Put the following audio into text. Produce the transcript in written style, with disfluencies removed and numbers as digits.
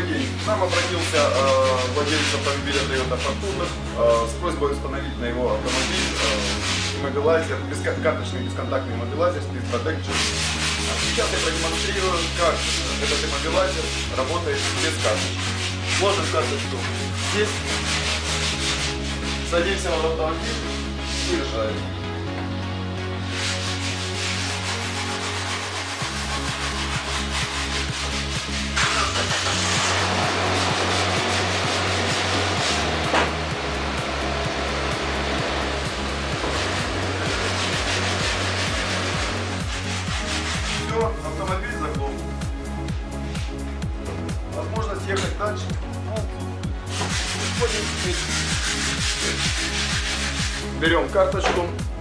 день. К нам обратился владелец автомобиля Toyota Fortuner с просьбой установить на его автомобиль иммобилайзер, карточный бесконтактный иммобилайзер Speed Protection. Сейчас я продемонстрирую, как этот иммобилайзер работает без карточки. Ложим карточку здесь, садимся в автомобиль и уезжаем. Автомобиль заглох. Возможность ехать дальше. Берем карточку.